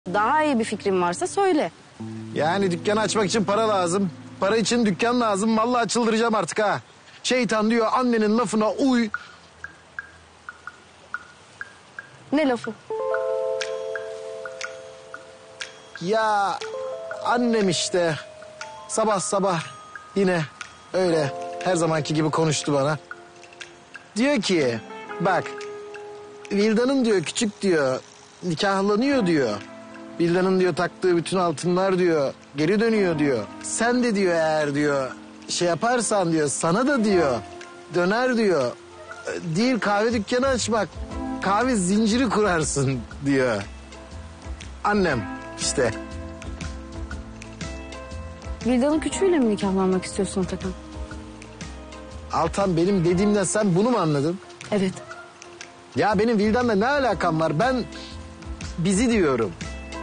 Daha iyi bir fikrin varsa söyle. Yani dükkanı açmak için para lazım. Para için dükkan lazım. Vallahi çıldıracağım artık ha. Şeytan diyor annenin lafına uy. Ne lafı? Ya annem işte sabah sabah yine öyle her zamanki gibi konuştu bana. Diyor ki bak Vildan'ın diyor küçük diyor nikahlanıyor diyor. Vildan'ın diyor taktığı bütün altınlar diyor geri dönüyor diyor. Sen de diyor eğer diyor şey yaparsan diyor sana da diyor döner diyor. Değil kahve dükkanı açmak kahve zinciri kurarsın diyor. Annem işte. Vildan'ın küçüğüyle mi nikahlanmak istiyorsun Atakan? Altan benim dediğimden sen bunu mu anladın? Evet. Ya benim Vildan'la ne alakam var? Ben bizi diyorum.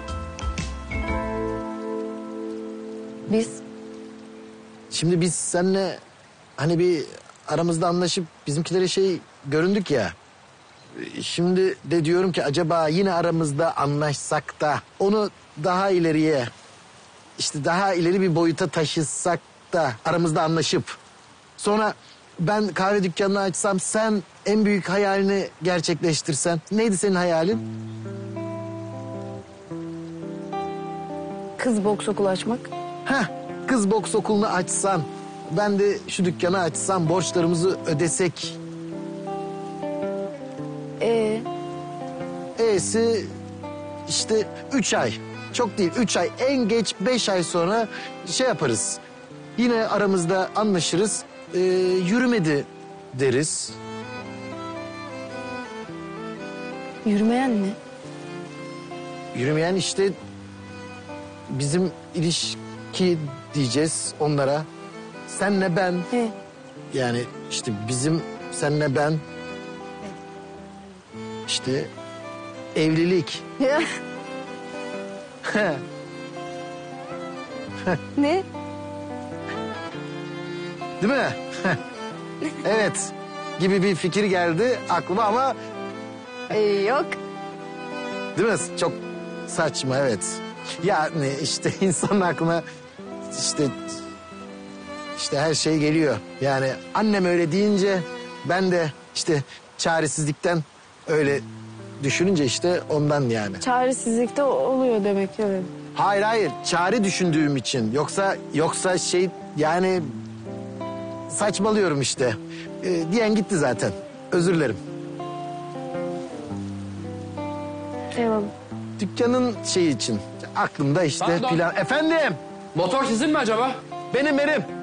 Biz? Şimdi biz seninle hani bir aramızda anlaşıp bizimkilere şey göründük ya. Şimdi de diyorum ki acaba yine aramızda anlaşsak da onu daha ileriye işte daha ileri bir boyuta taşısak da aramızda anlaşıp sonra ben kahve dükkanını açsam sen en büyük hayalini gerçekleştirsen. Neydi senin hayalin? Kız boks okulu açmak. Heh, kız boks okulunu açsan, ben de şu dükkanı açsam, borçlarımızı ödesek. E'si işte 3 ay. Çok değil 3 ay. En geç 5 ay sonra şey yaparız. Yine aramızda anlaşırız. Yürümedi deriz. Yürümeyen ne? Yürümeyen işte bizim ilişki diyeceğiz onlara. Senle ben. He. Yani işte bizim senle ben. İşte evlilik. Ne? Değil mi? Evet. Gibi bir fikir geldi aklıma ama Yok. değil mi? Çok saçma evet. Yani işte insanın aklına işte her şey geliyor. Yani annem öyle deyince ben de işte çaresizlikten öyle düşününce işte ondan yani. Çaresizlikte oluyor demek ki. Evet. Hayır çare düşündüğüm için yoksa şey yani saçmalıyorum işte. Diyen gitti zaten. Özür dilerim. Eyvallah. Dükkanın şeyi için aklımda işte Pardon. plan. Efendim Motor sizin mi acaba? benim.